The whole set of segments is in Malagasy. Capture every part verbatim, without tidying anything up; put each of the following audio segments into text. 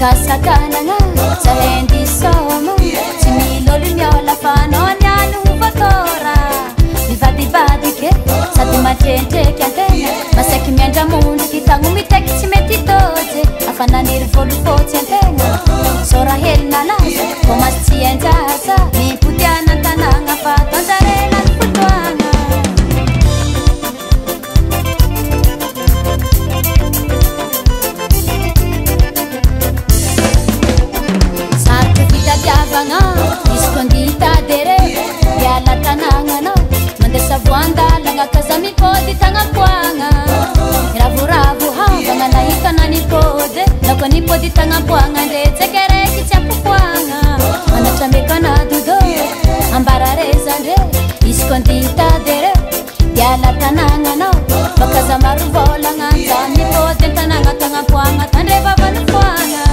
kasakanagna zahendi soma tsy milolo miola fanao niany hovatora mivadibadike sady matrentreka antegna masaiky miandra mondriky tagno mitaiky tsy mety toje afananiry volofotsy antegna sora hely nalaza komasy tsy anjasa mipodiana antanagna fa tanjarena ny fotoagna diavagna iskonditadere diala tanagnanao mandesa voandalagna kaza mipody tagnapoagna ravoravo havagna nahitana nipody lako nipody tagnapoagna ndre tsekereky tsy apopoagna manatramekanadodo ambarareza ndre iskonditadere diala tanagnanao bakaza maro volagna anja mipody tanagna tagnapoagna tandre vavanopoagna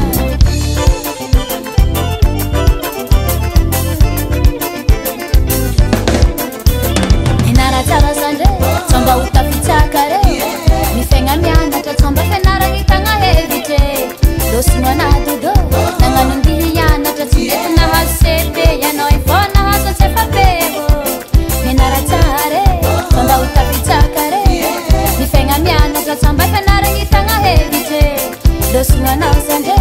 tsamba utafitsakare mifegna mianatra tsamba fianaragny tagna hevitry losinoanadodo nagnano ndihy ianatra tsy mety nahazo sepe ianao ifô nahazo antsefapeo mianaratsare tsamba utafitsakare mifegna mianatra tsamba fianaragny tagna hevitry losinoanao zandre